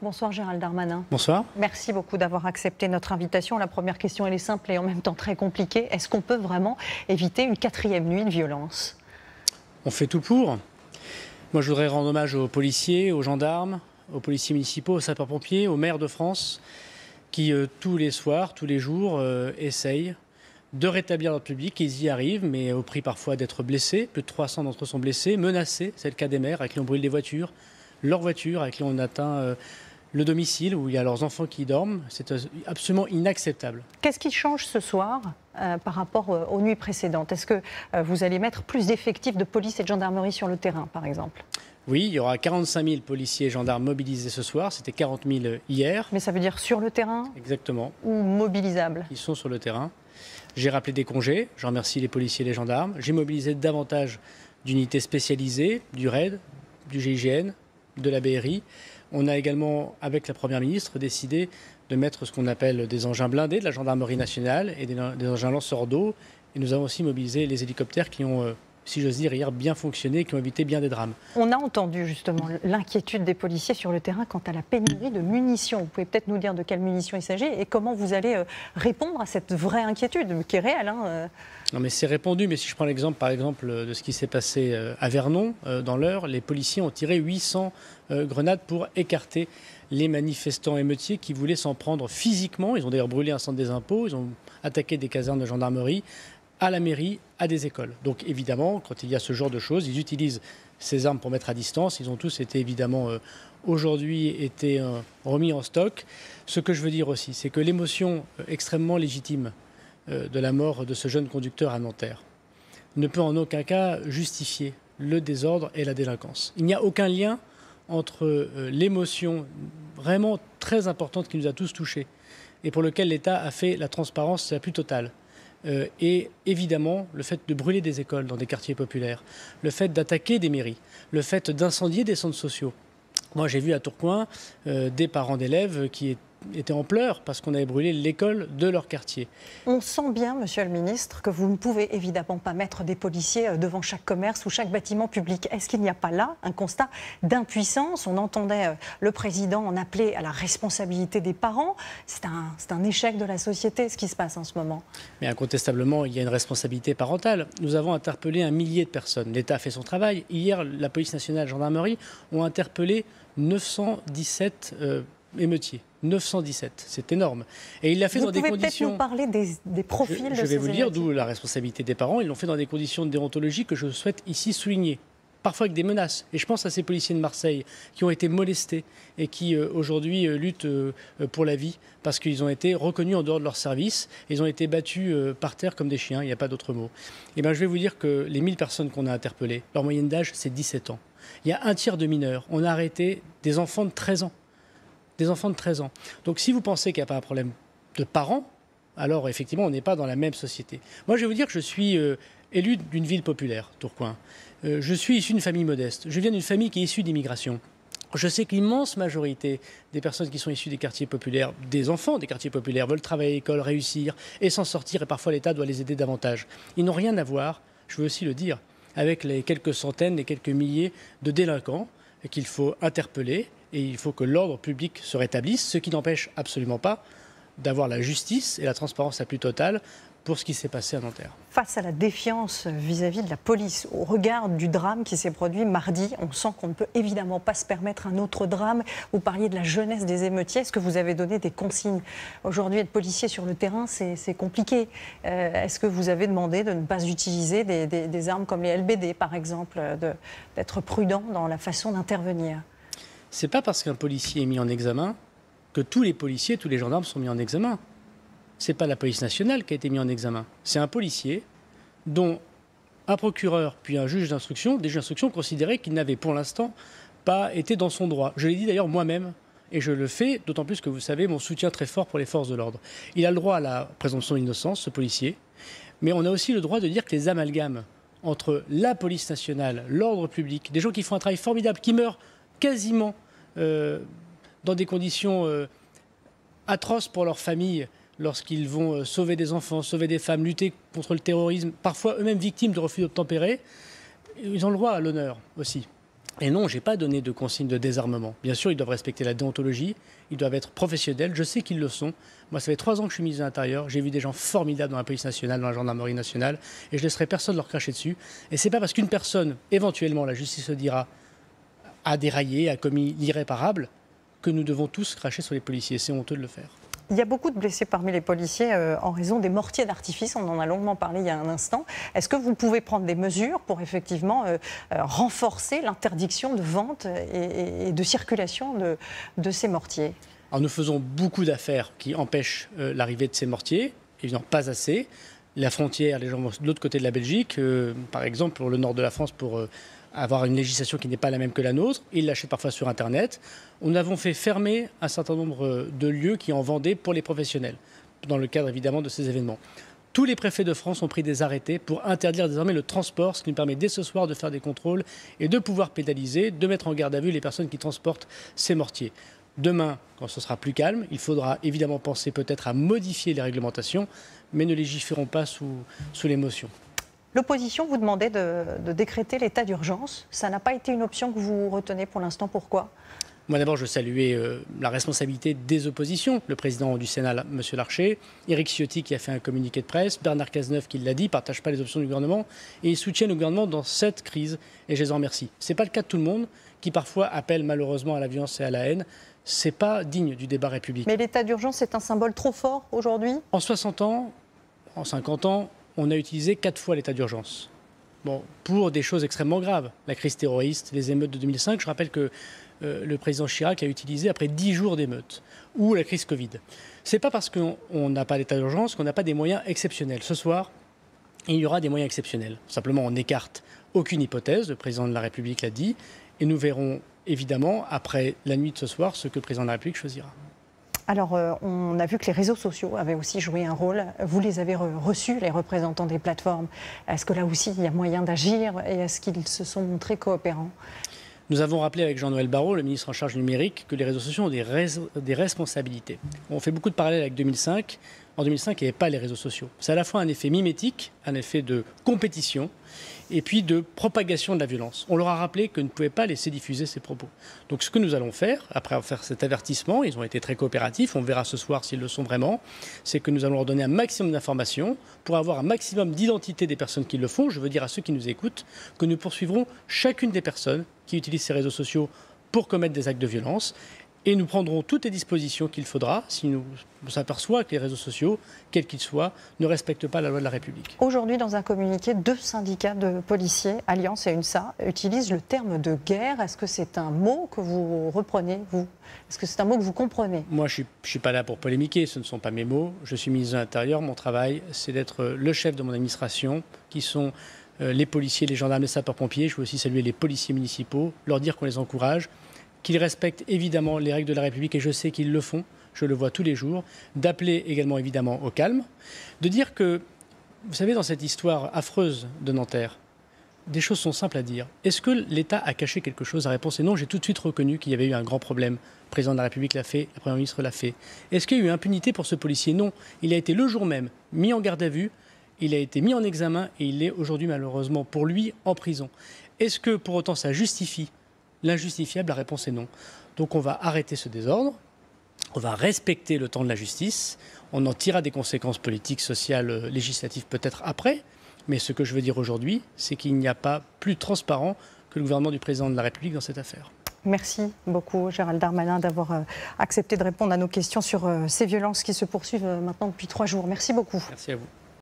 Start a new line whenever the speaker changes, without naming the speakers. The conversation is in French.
Bonsoir Gérald Darmanin.
Bonsoir.
Merci beaucoup d'avoir accepté notre invitation. La première question, elle est simple et en même temps très compliquée. Est-ce qu'on peut vraiment éviter une 4e nuit de violence?
On fait tout pour. Moi, je voudrais rendre hommage aux policiers, aux gendarmes, aux policiers municipaux, aux sapeurs-pompiers, aux maires de France, qui tous les soirs, tous les jours, essayent de rétablir l'ordre public. Ils y arrivent, mais au prix parfois d'être blessés. Plus de 300 d'entre eux sont blessés, menacés. C'est le cas des maires, avec qui on brûle des voitures, leurs voitures, avec qui on atteint le domicile, où il y a leurs enfants qui dorment. C'est absolument inacceptable.
Qu'est-ce qui change ce soir par rapport aux nuits précédentes? Est-ce que vous allez mettre plus d'effectifs de police et de gendarmerie sur le terrain, par exemple?
Oui, il y aura 45 000 policiers et gendarmes mobilisés ce soir. C'était 40 000 hier.
Mais ça veut dire sur le terrain?
Exactement.
Ou mobilisables?
Ils sont sur le terrain. J'ai rappelé des congés. Je remercie les policiers et les gendarmes. J'ai mobilisé davantage d'unités spécialisées, du RAID, du GIGN, de la BRI. On a également, avec la Première ministre, décidé de mettre ce qu'on appelle des engins blindés de la gendarmerie nationale et des engins lanceurs d'eau. Et nous avons aussi mobilisé les hélicoptères qui ont, si j'ose dire, hier bien fonctionné, qui ont évité bien des drames.
On a entendu justement l'inquiétude des policiers sur le terrain quant à la pénurie de munitions. Vous pouvez peut-être nous dire de quelles munitions il s'agit et comment vous allez répondre à cette vraie inquiétude qui est réelle.
Non, mais c'est répandu. Mais si je prends l'exemple, par exemple, de ce qui s'est passé à Vernon, dans l'Eure, les policiers ont tiré 800 grenades pour écarter les manifestants émeutiers qui voulaient s'en prendre physiquement. Ils ont d'ailleurs brûlé un centre des impôts, ils ont attaqué des casernes de gendarmerie, à la mairie, à des écoles. Donc évidemment, quand il y a ce genre de choses, ils utilisent ces armes pour mettre à distance. Ils ont tous été évidemment aujourd'hui été remis en stock. Ce que je veux dire aussi, c'est que l'émotion extrêmement légitime de la mort de ce jeune conducteur à Nanterre ne peut en aucun cas justifier le désordre et la délinquance. Il n'y a aucun lien entre l'émotion vraiment très importante qui nous a tous touchés et pour lequel l'État a fait la transparence la plus totale. Et évidemment, le fait de brûler des écoles dans des quartiers populaires, le fait d'attaquer des mairies, le fait d'incendier des centres sociaux. Moi, j'ai vu à Tourcoing des parents d'élèves qui étaient en pleurs parce qu'on avait brûlé l'école de leur quartier.
On sent bien, monsieur le ministre, que vous ne pouvez évidemment pas mettre des policiers devant chaque commerce ou chaque bâtiment public. Est-ce qu'il n'y a pas là un constat d'impuissance? On entendait le président en appeler à la responsabilité des parents. C'est un échec de la société, ce qui se passe en ce moment. Mais
incontestablement, il y a une responsabilité parentale. Nous avons interpellé 1 millier de personnes. L'État a fait son travail. Hier, la police nationale et la gendarmerie ont interpellé 917 émeutiers. 917, c'est énorme. Et il l'a fait dans des conditions...
Vous pouvez peut-être nous parler des profils de ces émeutiers.
Je vais vous le dire, d'où la responsabilité des parents. Ils l'ont fait dans des conditions de déontologie que je souhaite ici souligner. Parfois avec des menaces. Et je pense à ces policiers de Marseille qui ont été molestés et qui aujourd'hui luttent pour la vie parce qu'ils ont été reconnus en dehors de leur service. Ils ont été battus par terre comme des chiens, il n'y a pas d'autre mot. Et bien, je vais vous dire que les 1000 personnes qu'on a interpellées, leur moyenne d'âge, c'est 17 ans. Il y a un tiers de mineurs. On a arrêté des enfants de 13 ans. Des enfants de 13 ans. Donc si vous pensez qu'il n'y a pas un problème de parents, alors effectivement, on n'est pas dans la même société. Moi, je vais vous dire que je suis élu d'une ville populaire, Tourcoing. Je suis issu d'une famille modeste. Je viens d'une famille qui est issue d'immigration. Je sais que l'immense majorité des personnes qui sont issues des quartiers populaires, des enfants des quartiers populaires, veulent travailler à l'école, réussir et s'en sortir. Et parfois, l'État doit les aider davantage. Ils n'ont rien à voir, je veux aussi le dire, avec les quelques centaines, les quelques milliers de délinquants qu'il faut interpeller. Et il faut que l'ordre public se rétablisse, ce qui n'empêche absolument pas d'avoir la justice et la transparence la plus totale pour ce qui s'est passé à Nanterre.
Face à la défiance vis-à-vis de la police, au regard du drame qui s'est produit mardi, on sent qu'on ne peut évidemment pas se permettre un autre drame. Vous parliez de la jeunesse des émeutiers. Est-ce que vous avez donné des consignes? Aujourd'hui, être policier sur le terrain, c'est compliqué. Est-ce que vous avez demandé de ne pas utiliser des armes comme les LBD, par exemple, d'être prudent dans la façon d'intervenir?
C'est pas parce qu'un policier est mis en examen que tous les policiers, tous les gendarmes sont mis en examen. C'est pas la police nationale qui a été mis en examen. C'est un policier dont un procureur puis un juge d'instruction, des juges d'instruction considéraient qu'il n'avait pour l'instant pas été dans son droit. Je l'ai dit d'ailleurs moi-même et je le fais, d'autant plus que vous savez mon soutien très fort pour les forces de l'ordre. Il a le droit à la présomption d'innocence, ce policier, mais on a aussi le droit de dire que les amalgames entre la police nationale, l'ordre public, des gens qui font un travail formidable, qui meurent quasiment dans des conditions atroces pour leurs familles lorsqu'ils vont sauver des enfants, sauver des femmes, lutter contre le terrorisme, parfois eux-mêmes victimes de refus d'obtempérer, ils ont le droit à l'honneur aussi. Et non, je n'ai pas donné de consigne de désarmement. Bien sûr, ils doivent respecter la déontologie, ils doivent être professionnels, je sais qu'ils le sont. Moi, ça fait 3 ans que je suis ministre de l'Intérieur, j'ai vu des gens formidables dans la police nationale, dans la gendarmerie nationale, et je ne laisserai personne leur cracher dessus. Et ce n'est pas parce qu'une personne, éventuellement, la justice le dira, a déraillé, a commis l'irréparable, que nous devons tous cracher sur les policiers. C'est honteux de le faire.
Il y a beaucoup de blessés parmi les policiers en raison des mortiers d'artifice. On en a longuement parlé il y a un instant. Est-ce que vous pouvez prendre des mesures pour effectivement renforcer l'interdiction de vente et de circulation de ces mortiers?
Alors nous faisons beaucoup d'affaires qui empêchent l'arrivée de ces mortiers, évidemment pas assez. La frontière, les gens vont de l'autre côté de la Belgique, par exemple pour le nord de la France, pour avoir une législation qui n'est pas la même que la nôtre. Ils l'achètent parfois sur Internet. Nous avons fait fermer un certain nombre de lieux qui en vendaient pour les professionnels, dans le cadre évidemment de ces événements. Tous les préfets de France ont pris des arrêtés pour interdire désormais le transport, ce qui nous permet dès ce soir de faire des contrôles et de pouvoir pénaliser, de mettre en garde à vue les personnes qui transportent ces mortiers. Demain, quand ce sera plus calme, il faudra évidemment penser peut-être à modifier les réglementations, mais ne légiférons pas sous l'émotion.
L'opposition vous demandait de décréter l'état d'urgence. Ça n'a pas été une option que vous retenez pour l'instant. Pourquoi ?
Moi d'abord, je saluais la responsabilité des oppositions. Le président du Sénat, M. Larcher, Éric Ciotti qui a fait un communiqué de presse, Bernard Cazeneuve qui l'a dit, ne partagent pas les options du gouvernement et ils soutiennent le gouvernement dans cette crise et je les en remercie. Ce n'est pas le cas de tout le monde qui parfois appelle malheureusement à la violence et à la haine. Ce n'est pas digne du débat républicain.
Mais l'état d'urgence est un symbole trop fort aujourd'hui ?
En 60 ans, en 50 ans, on a utilisé 4 fois l'état d'urgence. Bon, pour des choses extrêmement graves. La crise terroriste, les émeutes de 2005, je rappelle que le président Chirac a utilisé après 10 jours d'émeutes, ou la crise Covid. Ce n'est pas parce qu'on n'a pas d'état d'urgence qu'on n'a pas des moyens exceptionnels. Ce soir, il y aura des moyens exceptionnels. Simplement, on n'écarte aucune hypothèse, le président de la République l'a dit, et nous verrons évidemment, après la nuit de ce soir, ce que le président de la République choisira.
Alors, on a vu que les réseaux sociaux avaient aussi joué un rôle. Vous les avez reçus, les représentants des plateformes. Est-ce que là aussi, il y a moyen d'agir et est-ce qu'ils se sont montrés coopérants ?
Nous avons rappelé avec Jean-Noël Barrot, le ministre en charge du numérique, que les réseaux sociaux ont des responsabilités. On fait beaucoup de parallèles avec 2005. En 2005, il n'y avait pas les réseaux sociaux. C'est à la fois un effet mimétique, un effet de compétition, et puis de propagation de la violence. On leur a rappelé que ne pouvaient pas laisser diffuser ces propos. Donc ce que nous allons faire, après avoir fait cet avertissement, ils ont été très coopératifs, on verra ce soir s'ils le sont vraiment, c'est que nous allons leur donner un maximum d'informations pour avoir un maximum d'identité des personnes qui le font. Je veux dire à ceux qui nous écoutent que nous poursuivrons chacune des personnes qui utilisent ces réseaux sociaux pour commettre des actes de violence. Et nous prendrons toutes les dispositions qu'il faudra si nous s'aperçoit que les réseaux sociaux, quels qu'ils soient, ne respectent pas la loi de la République.
Aujourd'hui, dans un communiqué, 2 syndicats de policiers, Alliance et UNSA, utilisent le terme de guerre. Est-ce que c'est un mot que vous reprenez, vous ? Est-ce que c'est un mot que vous comprenez ?
Moi, je ne suis pas là pour polémiquer, ce ne sont pas mes mots. Je suis ministre de l'Intérieur, mon travail, c'est d'être le chef de mon administration, qui sont les policiers, les gendarmes, les sapeurs-pompiers. Je veux aussi saluer les policiers municipaux, leur dire qu'on les encourage, qu'ils respectent évidemment les règles de la République, et je sais qu'ils le font, je le vois tous les jours, d'appeler également évidemment au calme, de dire que, vous savez, dans cette histoire affreuse de Nanterre, des choses sont simples à dire. Est-ce que l'État a caché quelque chose ? La réponse est non, j'ai tout de suite reconnu qu'il y avait eu un grand problème. Le président de la République l'a fait, la Première ministre l'a fait. Est-ce qu'il y a eu impunité pour ce policier ? Non, il a été le jour même mis en garde à vue, il a été mis en examen et il est aujourd'hui malheureusement pour lui en prison. Est-ce que pour autant ça justifie l'injustifiable? La réponse est non. Donc on va arrêter ce désordre, on va respecter le temps de la justice, on en tirera des conséquences politiques, sociales, législatives peut-être après, mais ce que je veux dire aujourd'hui, c'est qu'il n'y a pas plus transparent que le gouvernement du président de la République dans cette affaire.
Merci beaucoup Gérald Darmanin d'avoir accepté de répondre à nos questions sur ces violences qui se poursuivent maintenant depuis 3 jours. Merci beaucoup.
Merci à vous.